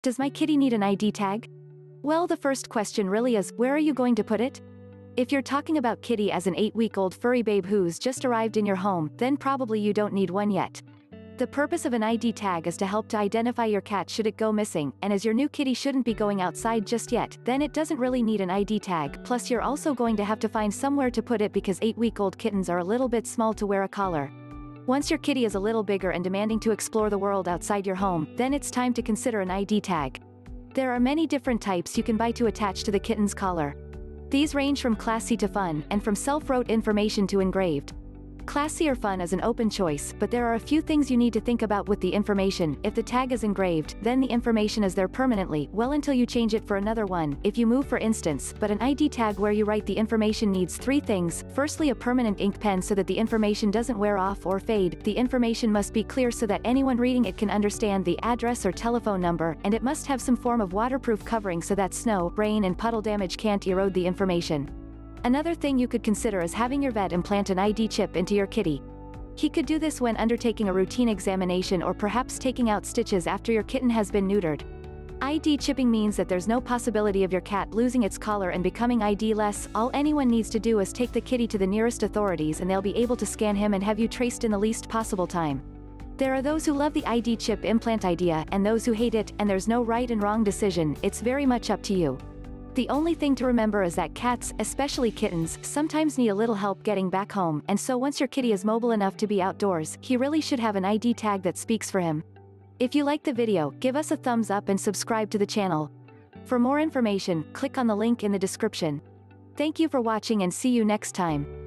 Does my kitty need an ID tag? Well, the first question really is, where are you going to put it? If you're talking about kitty as an 8-week-old furry babe who's just arrived in your home, then probably you don't need one yet. The purpose of an ID tag is to help to identify your cat should it go missing, and as your new kitty shouldn't be going outside just yet, then it doesn't really need an ID tag, plus you're also going to have to find somewhere to put it because 8-week-old kittens are a little bit small to wear a collar. Once your kitty is a little bigger and demanding to explore the world outside your home, then it's time to consider an ID tag. There are many different types you can buy to attach to the kitten's collar. These range from classy to fun, and from self-wrote information to engraved. Classy or fun is an open choice, but there are a few things you need to think about with the information. If the tag is engraved, then the information is there permanently, well until you change it for another one, if you move for instance, but an ID tag where you write the information needs 3 things. Firstly, a permanent ink pen so that the information doesn't wear off or fade. The information must be clear so that anyone reading it can understand the address or telephone number, and it must have some form of waterproof covering so that snow, rain and puddle damage can't erode the information. Another thing you could consider is having your vet implant an ID chip into your kitty. He could do this when undertaking a routine examination or perhaps taking out stitches after your kitten has been neutered. ID chipping means that there's no possibility of your cat losing its collar and becoming ID-less. All anyone needs to do is take the kitty to the nearest authorities and they'll be able to scan him and have you traced in the least possible time. There are those who love the ID chip implant idea and those who hate it, and there's no right and wrong decision, it's very much up to you. The only thing to remember is that cats, especially kittens, sometimes need a little help getting back home, and so once your kitty is mobile enough to be outdoors, he really should have an ID tag that speaks for him. If you like the video, give us a thumbs up and subscribe to the channel. For more information, click on the link in the description. Thank you for watching and see you next time.